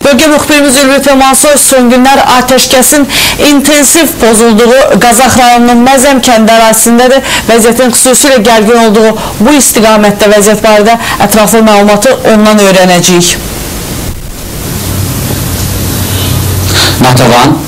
Bölge müxbirimiz Ülvi Mansoy son günlər atəşkəsin intensiv pozulduğu Qazax rayonunun Məzəm kəndi ərazisindədir. Vəziyyətin xüsusilə gərgin olduğu bu istiqamətdə vəziyyət barədə ətraflı məlumatı ondan öyrənəcəyik. Natavan,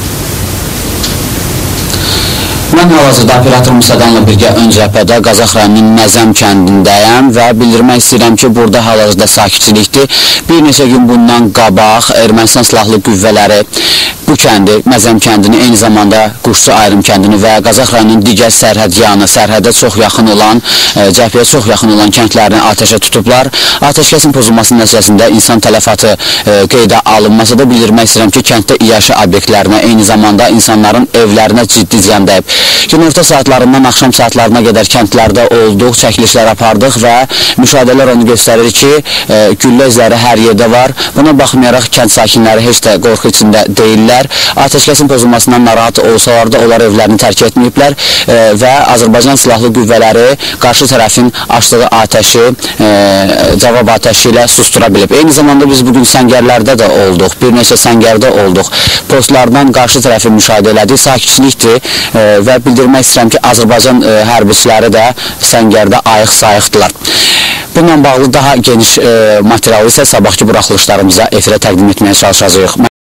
mən hal-hazırda operator Musadanla birgə ön cəbhədə Qazax rayonunun Məzəm kəndindəyəm və bildirmək istəyirəm ki, burada hal-hazırda sakitçilikdir. Bir neçə gün bundan qabaq Ermənistan silahlı qüvvələri bu kəndi, Məzəm kəndini, eyni zamanda Quşçu ayrım kəndini və Qazax rayonunun digər sərhəd yanı, sərhədə çox yaxın olan, cəbhəyə çox yaxın olan kəndlərini atəşə tutublar. Atəşkəsin pozulmasının nəticəsində insan tələfatı qeydə alınmasa da bildirmək istəyirəm ki, kənddə iaşə obyektlərinə, eyni zamanda insanların evlərinə ciddi ziyan dəyib. Günorta saatlarından axşam saatlarına qədər kəndlərdə olduq, çəkilişlər apardıq və müşahidələr onu göstərir ki, güllə izləri hər yerdə var. Buna baxmayaraq kənd sakinləri heç də qorxu içində deyirlər. Atəşkəsin pozulmasından narahat olsalar da onlar evlərini tərk etməyiblər və Azərbaycan silahlı qüvvələri qarşı tərəfin açdığı atəşi cavab atəşi ilə sustura bilib. Eyni zamanda biz bugün səngərlərdə də olduq, bir neçə səngərdə olduq. Postlardan qarşı tərəfi müşahidə elədik, sakitçilikdir və bildirmək istəyirəm ki, Azərbaycan hərbiçiləri də səngərdə ayıq-sayıqdılar. Bununla bağlı daha geniş materialı isə sabahki buraxılışlarımıza efirə təqdim etməyə çalışacağıq.